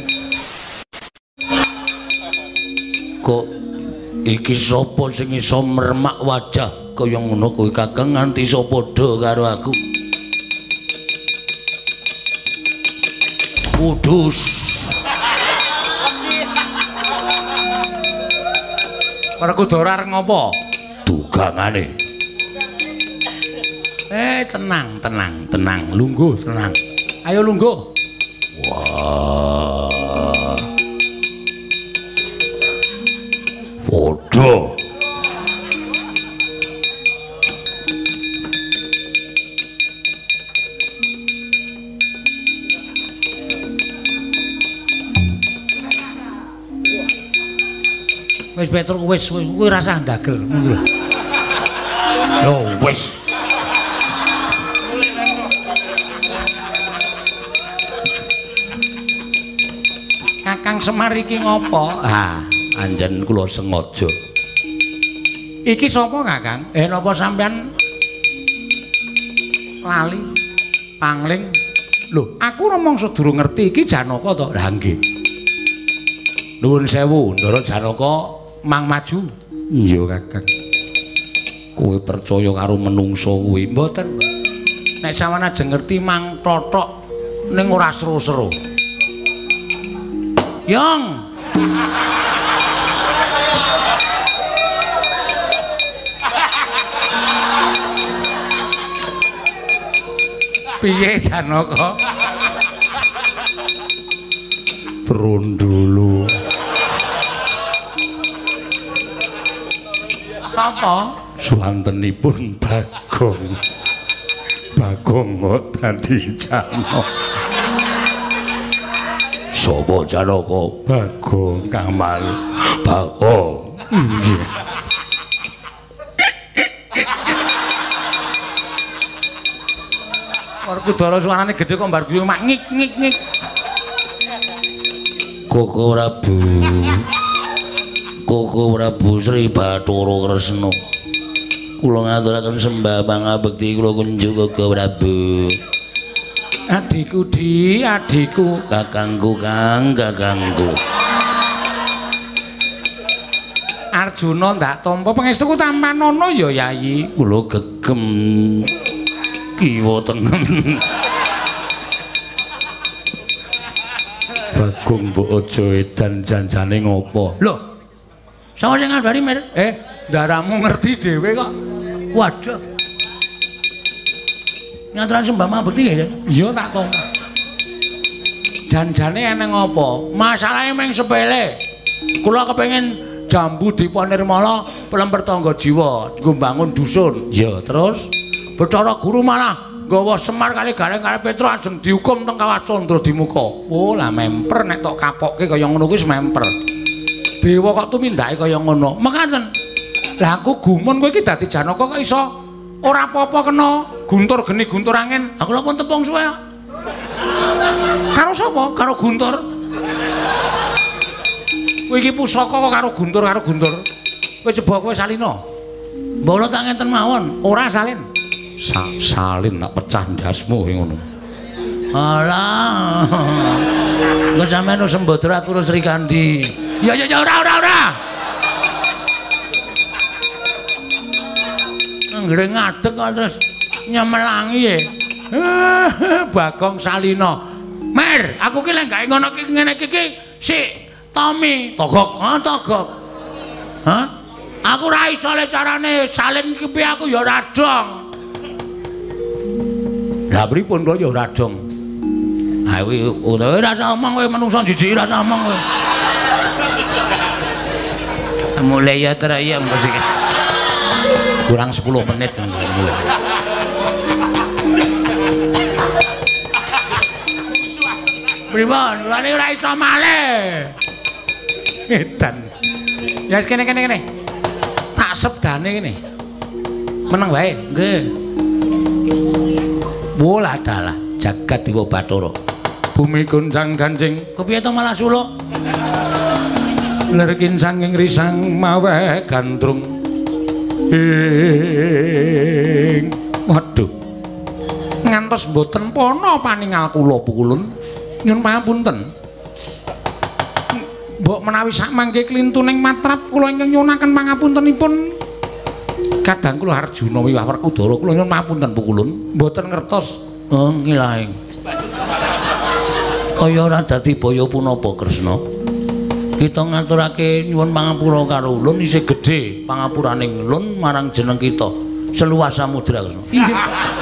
Kok iki sapa sing iso mermak wajah kaya ngono kowe, Kakang, nganti iso padha karo aku? Kudus. Werkudara arep ngopo? Dugangane. Eh, tenang, tenang, tenang, lungguh, tenang. Ayo lungguh. Wah. Padha. Wis Petruk wis kowe rasah ndagel ngono lho. Yo wis. Kang Semar iki ngopo? Ah, anjen kula sengaja. Iki sapa, Kakang? Eh napa sampean lali pangling? Lho, aku ngomong sedurung ngerti iki Janaka to. Lah nggih. Nuwun sewu, Ndara Janaka mang maju. Iya, Kakang. Kowe percaya karo menungso kuwi? Mboten. Nek sampeyan ajeng ngerti mang totok ning ora seru-seru. Yong. Piye Janaka? Brondolo. Sapa? Swantenipun Bagong. Bagong dadi Janaka. Sapa Janaka? Bagong Kamal. Bagong. Nggih. Werkudara suarane gedhe kok mbar guyu mak ngik ngik ngik. Koko Prabu. Koko Prabu Sri Bathara Kresna. Kula ngaturaken sembah pangabekti kula kunjuk Koko Prabu. Adikku Di, adikku. Kakangku Kang, kakangku. Arjuna ndak tampa pangestuku tampanono ya Yayi. Kula gegem kiwa tengen. Bagong mbok aja edan janjane ngopo? Lho. Sapa sing ngabari, Mir? Eh, ndaramu ngerti dhewe kok. Waduh. Nyaturan sembah mabekti nggih, Iya tak tampa. Janjane eneng apa? Masalahe meng sepele. Kula kepengin jambu Dipa Nirmala pelemper tangga jiwa nggo mbangun dusun. Ya, terus Bathara Guru malah nggawa Semar kali Gareng kali Petra ajeng dihukum teng Kawah Candra di muka. Oh, lah memper nek tok kapokke kaya ngono kuwi memper. Dewa kok tumindake kaya ngono. Mekaten. Lah aku gumun kowe iki dadi Janaka kok iso ora apa-apa kena guntur geni guntur angin. Aku lha pun tepung suwe. Karo sapa? Karo guntur. Kowe iki pusaka kok karo guntur karo guntur. Kowe coba kowe salina. Mbok tak ngenten mawon, ora salin. Sa salin nak pecah ndasmu ngono. Alah. Engko sampeyan wis sembodra aku Sri Kandi. Ya ya ya ora ora ora. Nggre ngadeg kok terus nyemelangi ya. Bagong Salina. Mer, aku ki lek gak ngono ki ngene iki ki sik Tommy, togok, ha togok. Hah? Aku ora iso le carane salin ki piye aku ya ora dong. Lah pripun kok ya ora dong? Ha kuwi ora rasa omong kowe menungso jijik rasa omong kowe. Mulai ya terayam kok sik. Kurang sepuluh menit mulai. Pripun? Lane ora iso malih. Edan. Ya wis kene kene kene. Tak sebdane kene. Meneng wae. Nggih. Bola dalah jagat Dewa Bathara. Bumi gonjang ganjing. Kepiye to malah suluk? Lerkin sanging risang mawe gandrung. Ing waduh. Ngantos mboten pana paningal kula pukulun. Nyun pangapunten. Mbok menawi sak mangke klintuning matrap kula ingkang nyunaken pangapuntenipun. Kadang kula Arjuna wiwah Werkudara kula nyun pangapunten pukulun. Mboten ngertos. Oh, ngilahing. Kaya ora dadi baya punapa Kresna. Kita ngaturake nyuwun pangapura karo ulun isih gedhe pangapuraning ulun marang jeneng kita seluas samudra Kresna. Inggih.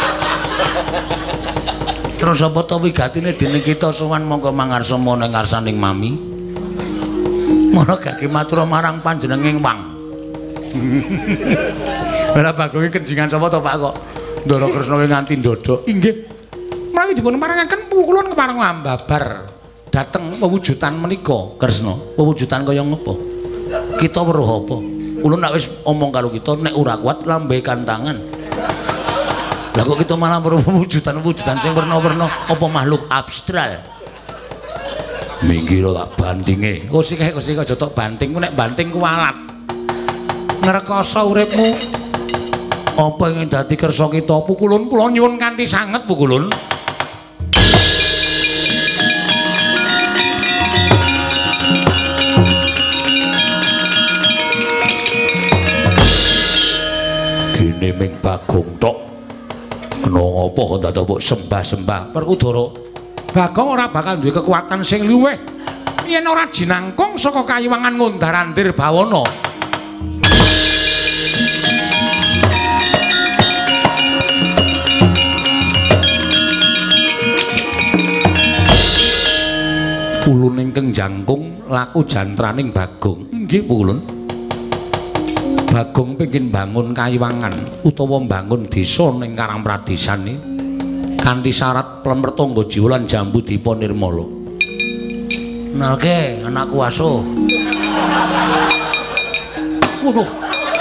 Terus apa to wigatine dening kita sowan monggo mangarsama ning ngarsaning mami. Mula gage matur marang panjenenging Wang. Ora bagonge kenjingan sapa to Pak kok? Ndara Kresna nganti ndodok. Inggih. Menawi dipun marangaken pukulun kepareng ambabar dateng pewujudan menika Kresna. Pewujudan kaya ngapa? Kita weruh apa? Ulun nek wis omong karo kita nek ora kuat lambekan tangan. Lah kok kita malah weruh pewujudan-pewujudan sing werna-werna apa makhluk abstral. Minggir tak bandinge. Kursi kae kursi aja tok banting ku nek banting ku alat. Ngrekoso uripmu. Apa ingin dadi kersa kita pukulun kula nyuwun kanthi sanget pukulun. Gene ming Bagong tok. Kena ngapa kok dadak mbok sembah-sembah Perkudara. Bagong ora bakal duwe kekuatan sing luwih yen ora jinangkung saka kayiwangan Ngondarandir Bawana. Ulun ingkang jangkung laku jantraning Bagong. Nggih, Ulun. Bagong pengin bangun kayiwangan utawa bangun desa ning Karangpradesan iki kanthi syarat plempertangga jiwa lan jambu dipa nirmala. Nalke anakku asuh. Waduh.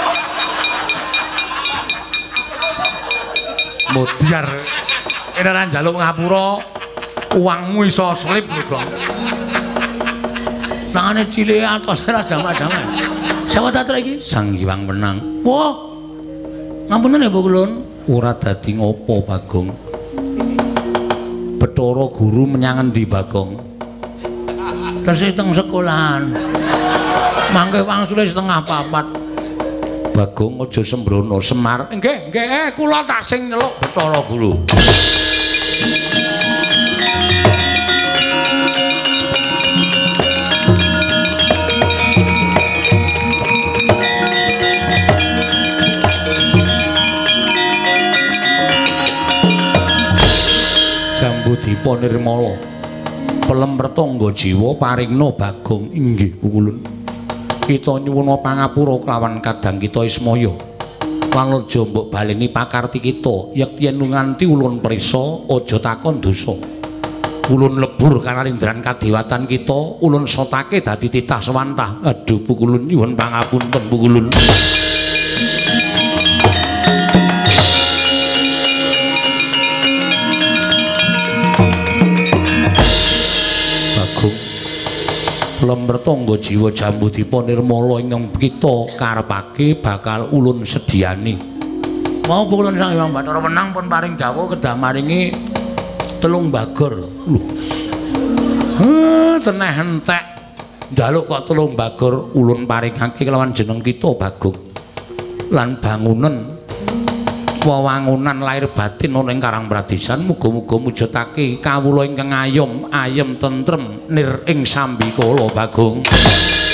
Modiar yen ora njaluk ngapura uangmu iso slip lho, Bang. Tangane cilik atos ora jamak-jamak. Siapa tatra iki? Sang Hyang Wenang. Wah. Ngapunten ya, Bu Kulun. Ora dadi ngopo, Bagong. Bathara guru menyang endi, Bagong? Tesih teng sekolahan. Mangke wangsule setengah papat. Bagong aja sembrono, Semar. Nggih, nggih, eh kula tak sing nyeluk Bathara guru. Jambu dipa nirmala pelempertangga jiwa paringna Bagong. Inggih Pukulun, kita nyuwun pangapura kelawan kadang kita ismaya lan aja mbok baleni pakarti kita yekti yen nganti ulun prisa aja takon dosa. Ulun lebur kanalindran kadewatan kita, ulun sotake dadi titah sewantah. Aduh Pukulun, nyuwun pangapunten Pukulun. Plempertangga jiwa jambu dipa nirmala ingkang kita karepake bakal ulun sediani. Mau Pukulun Sang Hyang Bathara Wenang pun paring dawuh kedah maringi telung bagor. Lho. Heh, teneh entek. Njaluk kok telung bagor ulun paringake kelawan jeneng kita Bagong. Lan bangunan wewangunan lair batin ana ing Karangpradesan muga-muga mujudake kawula ingkang ayom ayem tentrem nir ing sambikala Bagong.